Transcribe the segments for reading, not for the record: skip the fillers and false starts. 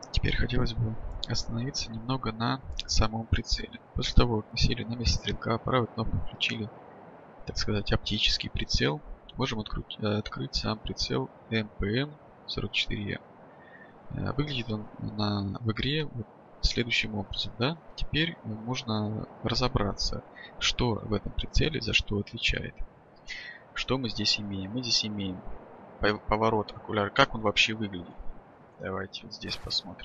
Теперь хотелось бы остановиться немного на самом прицеле. После того, как мы сели на месте стрелка, правой кнопкой включили, так сказать, оптический прицел, можем открыть сам прицел MPM-44M. Выглядит он в игре вот следующим образом. Да? Теперь можно разобраться, что в этом прицеле за что отвечает. Что мы здесь имеем? Мы здесь имеем поворот окуляра. Как он вообще выглядит? Давайте вот здесь посмотрим.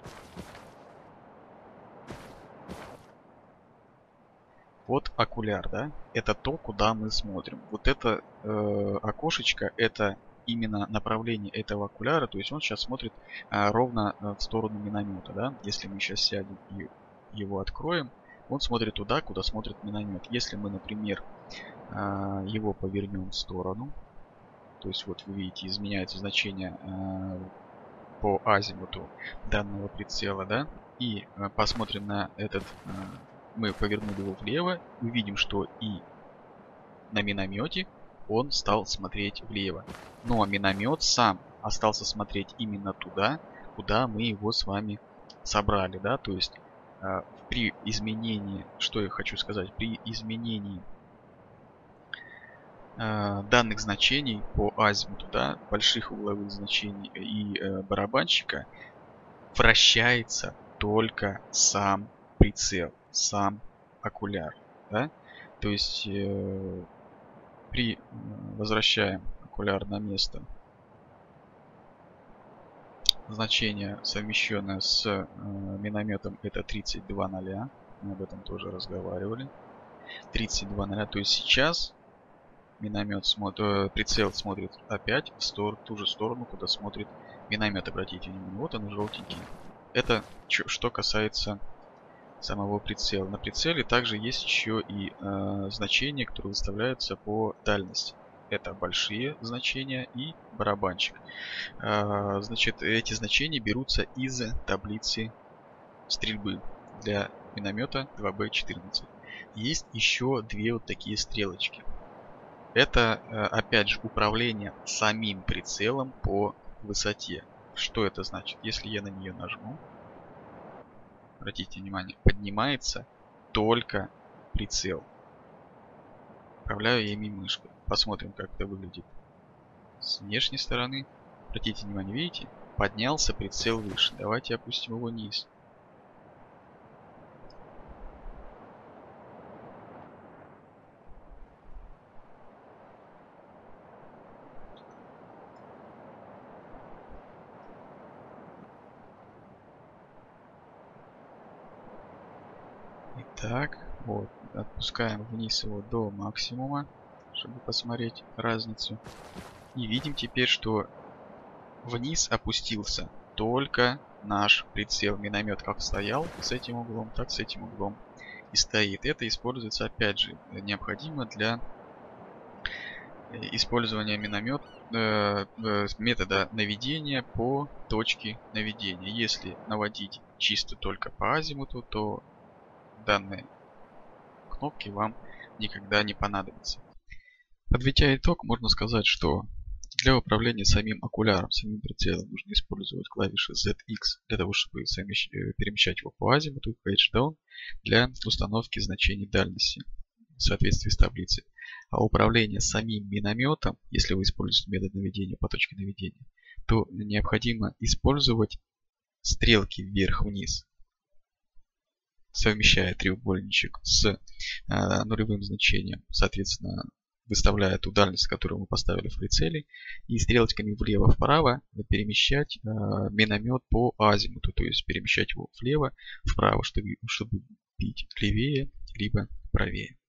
Вот окуляр, да? Это то, куда мы смотрим. Вот это окошечко, это именно направление этого окуляра. То есть он сейчас смотрит ровно в сторону миномета, да? Если мы сейчас сядем и его откроем, он смотрит туда, куда смотрит миномет. Если мы, например, его повернем в сторону, то есть вот вы видите, изменяется значение по азимуту данного прицела, да? И посмотрим на этот... мы повернули его влево, увидим, что и на миномете он стал смотреть влево. Но миномет сам остался смотреть именно туда, куда мы его с вами собрали, да? То есть при изменении, что я хочу сказать, при изменении данных значений по азимуту, да, больших угловых значений и барабанщика, вращается только сам прицел, сам окуляр, да? То есть возвращаем окуляр на место, значение, совмещенное с минометом, это 32.0. Мы об этом тоже разговаривали. 32.0. То есть сейчас прицел смотрит опять в ту же сторону, куда смотрит миномет. Обратите внимание, вот он желтенький. Это что касается самого прицела. На прицеле также есть еще и значения, которые выставляются по дальности. Это большие значения и барабанчик. Значит, эти значения берутся из таблицы стрельбы для миномета 2Б14. Есть еще две вот такие стрелочки. Это, опять же, управление самим прицелом по высоте. Что это значит? Если я на нее нажму, обратите внимание, поднимается только прицел. Управляю ими мышкой. Посмотрим, как это выглядит с внешней стороны. Обратите внимание, видите? Поднялся прицел выше. Давайте опустим его вниз. Итак, вот, отпускаем вниз его до максимума, чтобы посмотреть разницу. И видим теперь, что вниз опустился только наш прицел. Миномет как стоял с этим углом, так с этим углом и стоит. Это используется, опять же, необходимо для использования метода наведения по точке наведения. Если наводить чисто только по азимуту, то данные кнопки вам никогда не понадобятся. Подведя итог, можно сказать, что для управления самим окуляром, самим прицелом нужно использовать клавиши ZX для того, чтобы перемещать его по азимуту, Page Down для установки значений дальности в соответствии с таблицей. А управление самим минометом, если вы используете метод наведения по точке наведения, то необходимо использовать стрелки вверх-вниз, совмещая треугольничек с нулевым значением, соответственно, выставляя ту дальность, которую мы поставили в прицеле, и стрелочками влево-вправо перемещать миномет по азимуту, то есть перемещать его влево-вправо, чтобы бить левее либо правее.